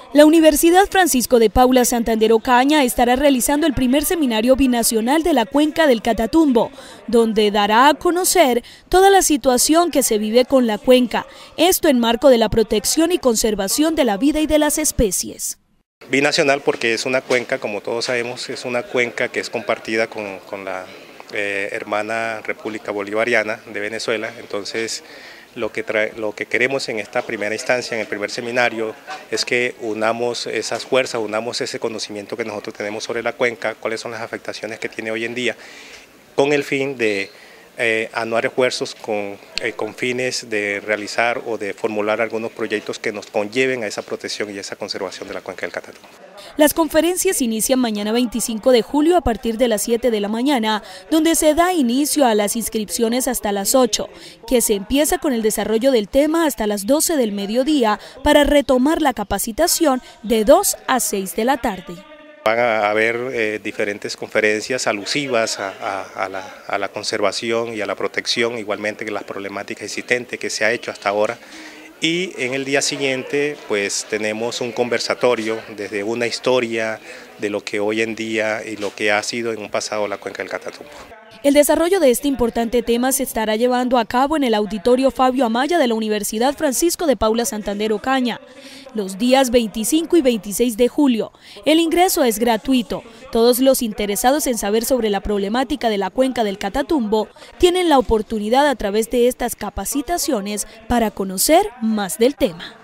La Universidad Francisco de Paula Santander Ocaña estará realizando el primer seminario binacional de la cuenca del Catatumbo, donde dará a conocer toda la situación que se vive con la cuenca, esto en marco de la protección y conservación de la vida y de las especies. Binacional porque es una cuenca, como todos sabemos, es una cuenca que es compartida con la hermana República Bolivariana de Venezuela. Entonces lo que queremos en esta primera instancia, en el primer seminario, es que unamos esas fuerzas, unamos ese conocimiento que nosotros tenemos sobre la cuenca, cuáles son las afectaciones que tiene hoy en día, con el fin de anuar esfuerzos con fines de realizar o de formular algunos proyectos que nos conlleven a esa protección y a esa conservación de la cuenca del Catatumbo. Las conferencias inician mañana 25 de julio a partir de las 7 de la mañana, donde se da inicio a las inscripciones hasta las 8, que se empieza con el desarrollo del tema hasta las 12 del mediodía para retomar la capacitación de 2 a 6 de la tarde. Van a haber diferentes conferencias alusivas a la conservación y a la protección, igualmente que las problemáticas existentes que se ha hecho hasta ahora. Y en el día siguiente pues tenemos un conversatorio desde una historia de lo que hoy en día y lo que ha sido en un pasado la cuenca del Catatumbo. El desarrollo de este importante tema se estará llevando a cabo en el Auditorio Fabio Amaya de la Universidad Francisco de Paula Santander Ocaña, los días 25 y 26 de julio. El ingreso es gratuito. Todos los interesados en saber sobre la problemática de la cuenca del Catatumbo tienen la oportunidad a través de estas capacitaciones para conocer más del tema.